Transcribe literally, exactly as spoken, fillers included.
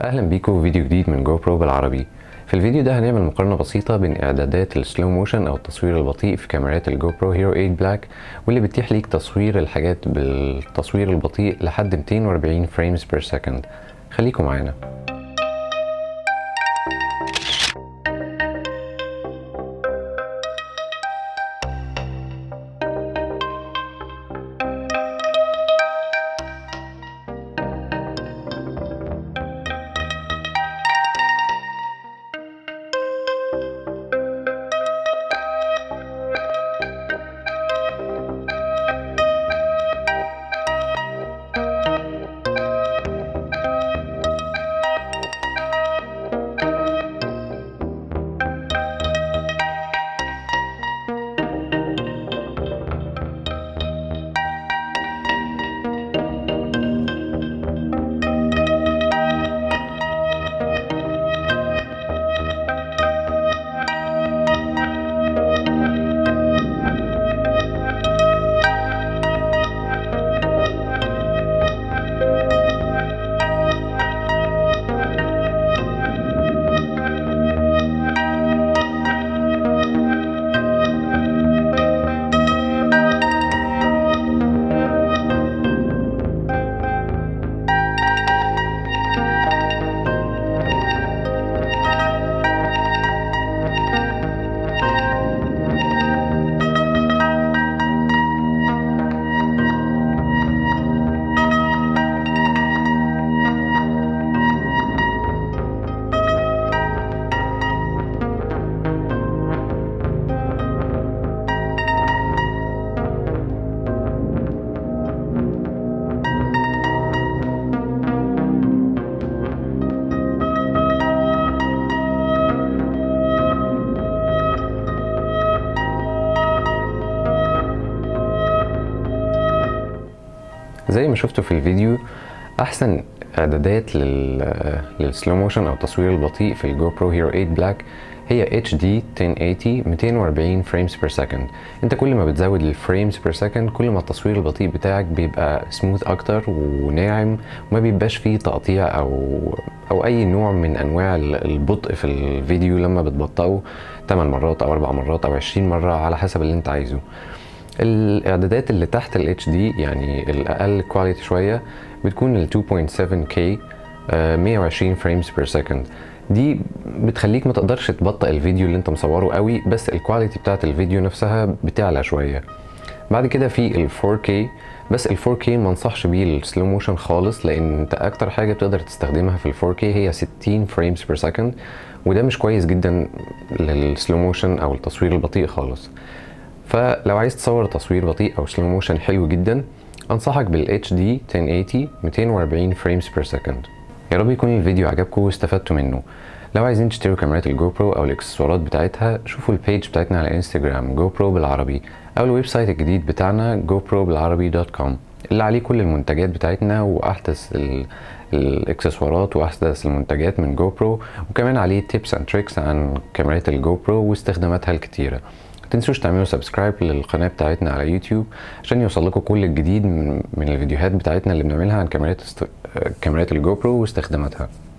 اهلا بيكم في فيديو جديد من جو برو بالعربي. في الفيديو ده هنعمل مقارنة بسيطة بين اعدادات السلو موشن او التصوير البطيء في كاميرات الجو برو هيرو ثمانية بلاك، واللي بتتيح ليك تصوير الحاجات بالتصوير البطيء لحد مئتين وأربعين فريمز بير سكند. خليكم معانا. زي ما شفتوا في الفيديو، احسن اعدادات لل للسلو موشن او التصوير البطيء في الجو برو هيرو ثمانية بلاك هي اتش دي ألف وثمانين مئتين وأربعين فريمز بير سكند. انت كل ما بتزود الفريمز بير سكند كل ما التصوير البطيء بتاعك بيبقى سموث اكتر وناعم، وما بيبقاش فيه تقطيع او او اي نوع من انواع البطء في الفيديو لما بتبطئه ثمانية مرات او أربع مرات او عشرين مرة على حسب اللي انت عايزه. الاعدادات اللي تحت ال اتش دي يعني الاقل كواليتي شويه بتكون ال اتنين فاصلة سبعة كيه مئة وعشرين فريمز بير سكند. دي بتخليك ما تقدرش تبطئ الفيديو اللي انت مصوره قوي، بس الكواليتي بتاعت الفيديو نفسها بتعلى شويه. بعد كده في ال فور كيه، بس ال فور كيه ما انصحش بيه السلو موشن خالص، لان انت اكتر حاجه بتقدر تستخدمها في ال فور كيه هي ستين فريمز بير سكند، وده مش كويس جدا للسلو موشن او التصوير البطيء خالص. فلو عايز تصور تصوير بطيء او سلو موشن حلو جدا، انصحك بال اتش دي ألف وثمانين مئتين وأربعين فريمز بير سكند. يا رب يكون الفيديو عجبكم واستفدتوا منه. لو عايزين تشتروا كاميرات الجو برو او الاكسسوارات بتاعتها، شوفوا البيج بتاعتنا على انستجرام جو برو بالعربي، او الويب سايت الجديد بتاعنا جو برو بالعربي دوت كوم اللي عليه كل المنتجات بتاعتنا واحدث الاكسسوارات واحدث المنتجات من جو برو، وكمان عليه تيبس اند تريكس عن كاميرات الجو برو واستخداماتها الكتيره. متنسوش تعملوا سبسكرايب للقناة بتاعتنا على يوتيوب عشان يوصلكم كل الجديد من, من الفيديوهات بتاعتنا اللي بنعملها عن كاميرات است... كاميرات الجو برو واستخداماتها.